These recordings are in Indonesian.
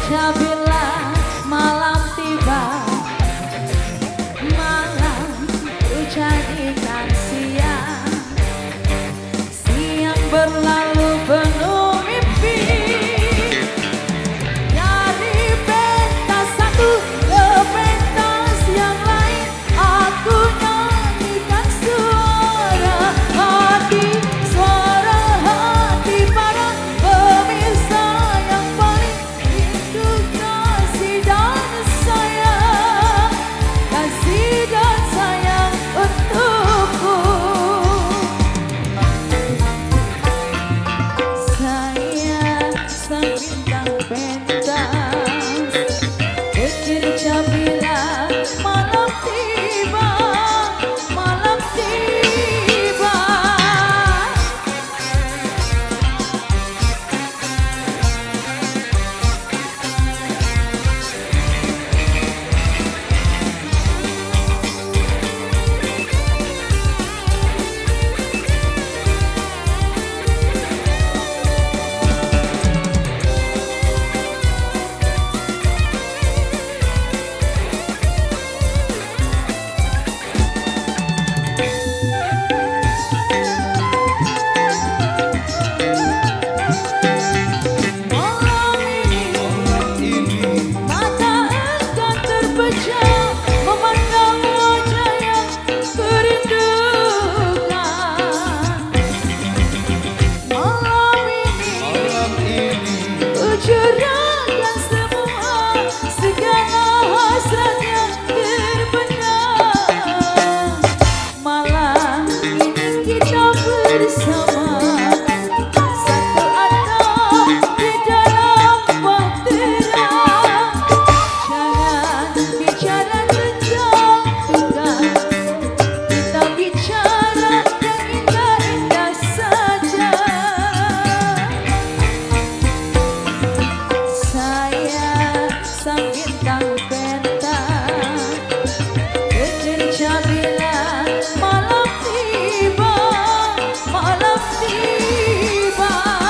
Apabila malam tiba, malam jadikan siang, siang berlalu penuh mimpi. Dari pentas satu ke pentas yang lain, aku nyanyikan suara hati, suara hati para pemirsa yang paling rindu kasih dan sayang, kasih dan sayang untukku. Saya sang bintang pentas, bekerja bila malam tiba, malam tiba. Malam ini mata akan terpejam memandang wajah yang kurindukan. Malam ini ku curahkan semua segala hasrat yang terpendam. Malam ini kita bersama, satu atap di dalam bahtera. Jangan bicara tentang duka, kita bicara yang indah-indah saja. Saya sang bintang pentas, bekerja bila malam tiba, malam tiba.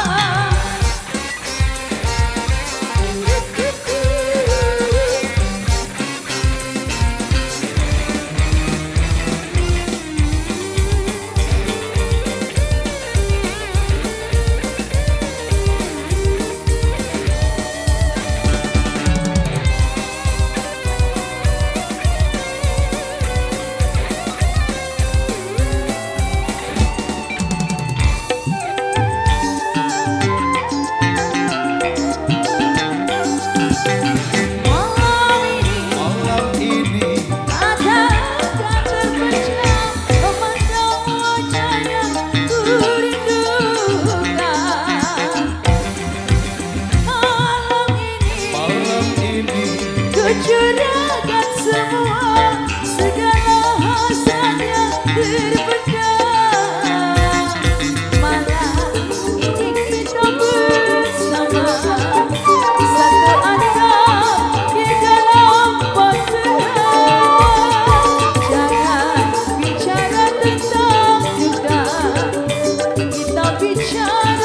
Malam ini mata akan terpejam memandang wajah yang kurindukan. Malam ini ku curahkan semua segala hasrat yang terpendam. Malam ini kita bersama, satu atap di dalam bahtera. Jangan bicara tentang duka, kita bicara